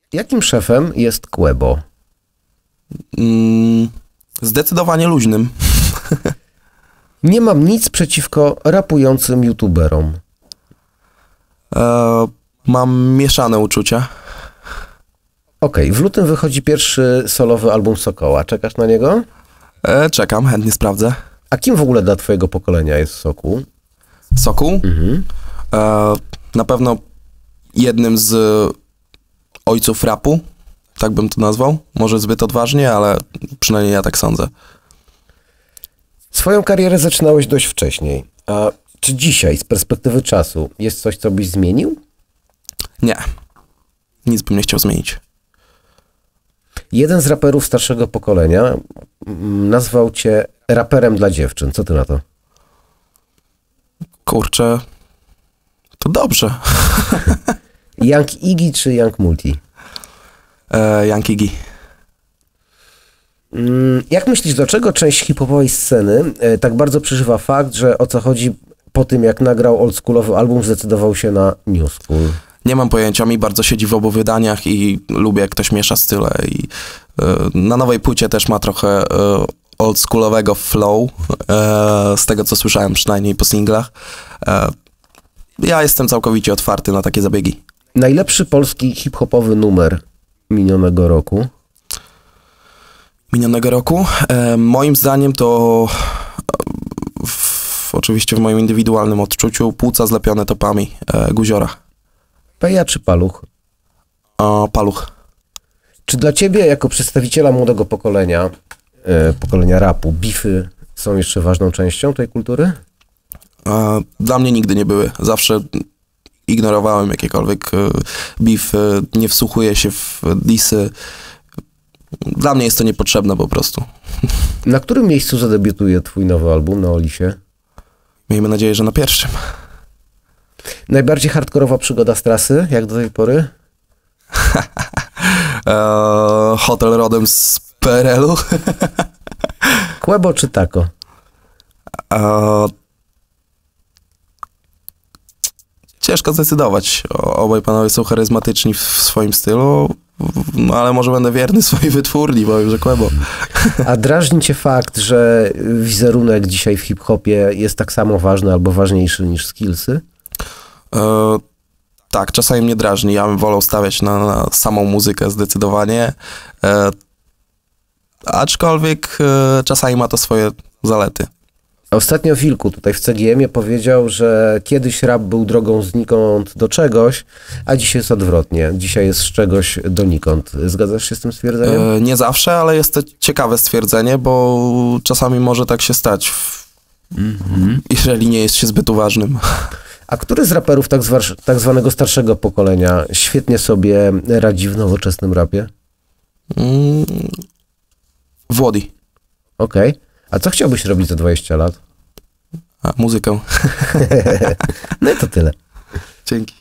Jakim szefem jest Quebo? Zdecydowanie luźnym. Nie mam nic przeciwko rapującym youtuberom. Mam mieszane uczucia. Okej, w lutym wychodzi pierwszy solowy album Sokoła. Czekasz na niego? Czekam, chętnie sprawdzę. A kim w ogóle dla twojego pokolenia jest Sokół? Sokół? Na pewno jednym z ojców rapu, tak bym to nazwał. Może zbyt odważnie, ale przynajmniej ja tak sądzę. Swoją karierę zaczynałeś dość wcześniej. A czy dzisiaj, z perspektywy czasu, jest coś, co byś zmienił? Nie. Nic bym nie chciał zmienić. Jeden z raperów starszego pokolenia nazwał cię raperem dla dziewczyn. Co ty na to? Kurczę, to dobrze. Young Iggy czy Young Multi? Young Iggy. Jak myślisz, dlaczego część hip-hopowej sceny tak bardzo przeżywa fakt, że O co chodzi po tym, jak nagrał oldschoolowy album, zdecydował się na new school? Nie mam pojęcia, mi bardzo siedzi w obu wydaniach i lubię, jak ktoś miesza style. I na nowej płycie też ma trochę oldschoolowego flow, z tego co słyszałem przynajmniej po singlach. Ja jestem całkowicie otwarty na takie zabiegi. Najlepszy polski hip-hopowy numer minionego roku? Minionego roku? Moim zdaniem to oczywiście w moim indywidualnym odczuciu Płuca zlepione topami Guziora. Peja czy Paluch? Paluch. Czy dla ciebie, jako przedstawiciela młodego pokolenia, pokolenia rapu, bify są jeszcze ważną częścią tej kultury? Dla mnie nigdy nie były. Zawsze ignorowałem jakiekolwiek bify, nie wsłuchuję się w disy. Dla mnie jest to niepotrzebne po prostu. Na którym miejscu zadebiutuje twój nowy album na Olisie? Miejmy nadzieję, że na pierwszym. Najbardziej hardkorowa przygoda z trasy, jak do tej pory? Hotel rodem z PRL-u. Quebo czy Taco? Ciężko zdecydować. Obaj panowie są charyzmatyczni w swoim stylu, no ale może będę wierny swojej wytwórni, powiem, że Quebo. A drażni cię fakt, że wizerunek dzisiaj w hip-hopie jest tak samo ważny albo ważniejszy niż skillsy? Tak, czasami mnie drażni. Ja bym wolał stawiać na samą muzykę zdecydowanie. Aczkolwiek czasami ma to swoje zalety. Ostatnio Wilku tutaj w CGM-ie powiedział, że kiedyś rap był drogą znikąd do czegoś, a dzisiaj jest odwrotnie. Dzisiaj jest z czegoś donikąd. Zgadzasz się z tym stwierdzeniem? Nie zawsze, ale jest to ciekawe stwierdzenie, bo czasami może tak się stać, jeżeli nie jest się zbyt uważnym. A który z raperów tak zwanego starszego pokolenia świetnie sobie radzi w nowoczesnym rapie? Włody. Okej. A co chciałbyś robić za 20 lat? Muzykę. No i to tyle. Dzięki.